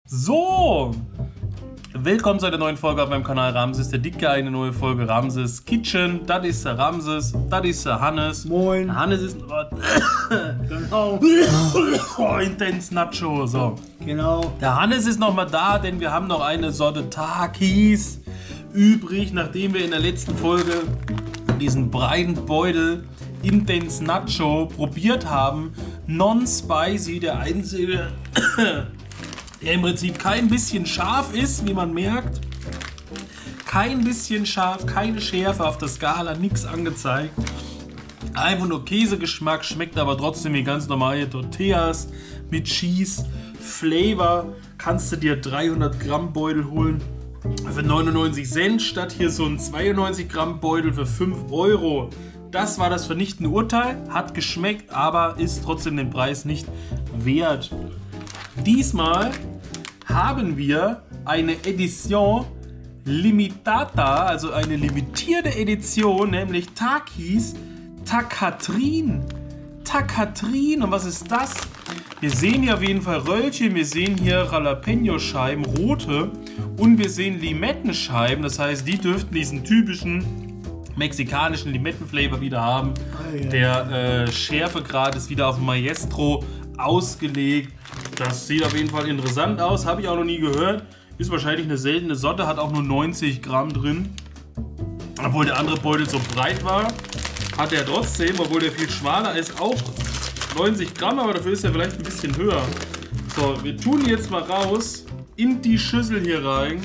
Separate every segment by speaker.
Speaker 1: So, willkommen zu einer neuen Folge auf meinem Kanal Ramses der Dicke, eine neue Folge Ramses Kitchen. Das ist der Ramses, das ist der Hannes.
Speaker 2: Moin.
Speaker 1: Hannes ist
Speaker 2: Genau.
Speaker 1: intens Nacho. So.
Speaker 2: Genau.
Speaker 1: Der Hannes ist nochmal da, denn wir haben noch eine Sorte Takis übrig, nachdem wir in der letzten Folge diesen breiten Beutel Intens Nacho probiert haben. Non-spicy, der einzige, der im Prinzip kein bisschen scharf ist, wie man merkt. Kein bisschen scharf, keine Schärfe auf der Skala, nichts angezeigt. Einfach nur Käsegeschmack, schmeckt aber trotzdem wie ganz normale Tortillas mit Cheese. Flavor, kannst du dir 300 Gramm Beutel holen für 99 Cent, statt hier so ein 92 Gramm Beutel für 5 Euro. Das war das vernichtende Urteil, hat geschmeckt, aber ist trotzdem den Preis nicht wert. Diesmal haben wir eine Edition Limitata, also eine limitierte Edition, nämlich Takis Takatrin. Takatrin, und was ist das? Wir sehen hier auf jeden Fall Röllchen, wir sehen hier Jalapeno-Scheiben, rote, und wir sehen Limettenscheiben, das heißt, die dürften diesen typischen mexikanischen Limettenflavor wieder haben. Der Schärfegrad ist wieder auf Maestro ausgelegt. Das sieht auf jeden Fall interessant aus, habe ich auch noch nie gehört. Ist wahrscheinlich eine seltene Sorte, hat auch nur 90 Gramm drin. Obwohl der andere Beutel so breit war, hat er trotzdem, obwohl der viel schmaler ist, auch 90 Gramm, aber dafür ist er vielleicht ein bisschen höher. So, wir tun die jetzt mal raus in die Schüssel hier rein.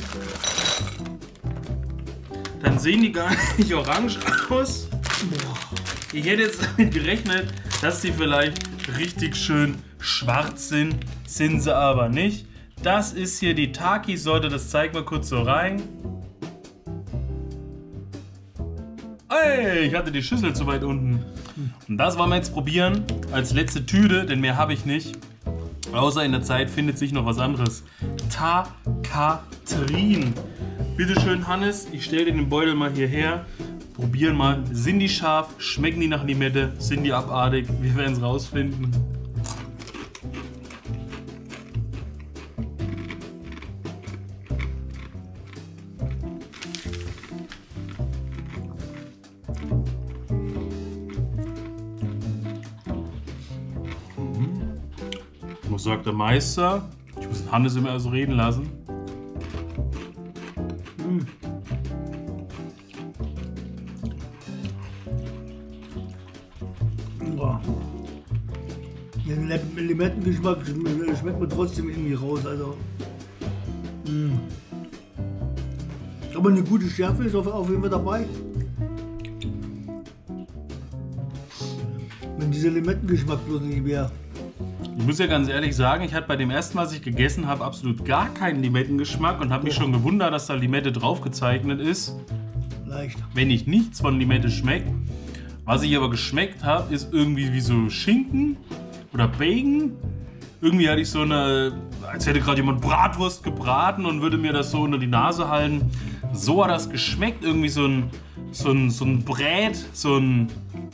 Speaker 1: Dann sehen die gar nicht orange aus. Ich hätte jetzt damit gerechnet, dass die vielleicht richtig schön schwarz sind. Sind sie aber nicht. Das ist hier die Taki-Sorte, das zeigen wir kurz so rein. Hey, ich hatte die Schüssel zu weit unten. Und das wollen wir jetzt probieren als letzte Tüte, denn mehr habe ich nicht. Außer in der Zeit findet sich noch was anderes. Takatrin. Bitte schön, Hannes, ich stelle dir den Beutel mal hierher. Probieren mal, sind die scharf, schmecken die nach Limette, sind die abartig? Wir werden es rausfinden. Was sagt der Meister? Ich muss den Hannes immer so reden lassen.
Speaker 2: Den Limettengeschmack schmeckt man trotzdem irgendwie raus. Also. Aber eine gute Schärfe ist auf jeden Fall dabei. Wenn dieser Limettengeschmack bloß nicht wäre.
Speaker 1: Ich muss ja ganz ehrlich sagen, ich hatte bei dem ersten, was ich gegessen habe, absolut gar keinen Limettengeschmack und habe mich schon gewundert, dass da Limette drauf gezeichnet ist.
Speaker 2: Leicht.
Speaker 1: Wenn ich nichts von Limette schmecke. Was ich aber geschmeckt habe, ist irgendwie wie so Schinken oder Bacon. Irgendwie hatte ich so eine, als hätte gerade jemand Bratwurst gebraten und würde mir das so unter die Nase halten. So hat das geschmeckt, irgendwie so ein Brät, so einen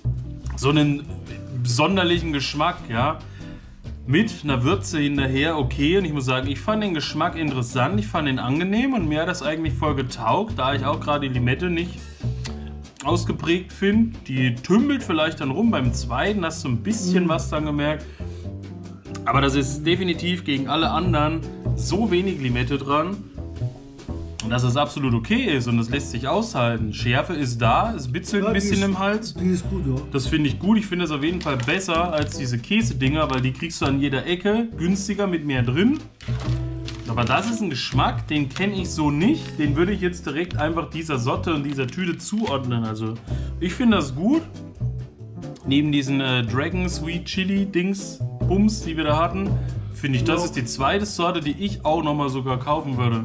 Speaker 1: sonderlichen Geschmack, ja. Mit einer Würze hinterher, okay, und ich muss sagen, ich fand den Geschmack interessant, ich fand ihn angenehm und mir hat das eigentlich voll getaugt, da ich auch gerade die Limette nicht ausgeprägt finde. Die tümpelt vielleicht dann rum, beim zweiten hast du ein bisschen was dann gemerkt, aber das ist definitiv gegen alle anderen so wenig Limette dran, dass es absolut okay ist und das lässt sich aushalten. Schärfe ist da, es bitzelt ein bisschen im Hals.
Speaker 2: Die ist gut, ja.
Speaker 1: Das finde ich gut. Ich finde es auf jeden Fall besser als diese Käsedinger, weil die kriegst du an jeder Ecke günstiger mit mehr drin. Aber das ist ein Geschmack, den kenne ich so nicht. Den würde ich jetzt direkt einfach dieser Sorte und dieser Tüte zuordnen. Also ich finde das gut. Neben diesen Dragon Sweet Chili Dings, Bums, die wir da hatten, finde ich, das ist die zweite Sorte, die ich auch nochmal sogar kaufen würde.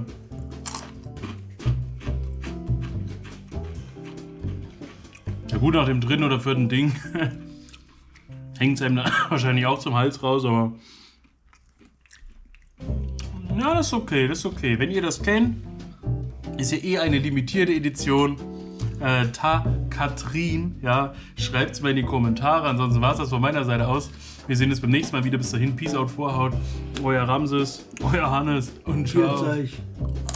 Speaker 1: Ja gut, nach dem dritten oder vierten Ding hängt es einem dann wahrscheinlich auch zum Hals raus, aber ja, das ist okay, das ist okay. Wenn ihr das kennt, ist ja eh eine limitierte Edition. Takatrin, ja, schreibt es mal in die Kommentare, ansonsten war es das von meiner Seite aus. Wir sehen uns beim nächsten Mal wieder. Bis dahin, Peace out, Vorhaut. Euer Ramses, euer Hannes und ciao.
Speaker 2: Cheers euch.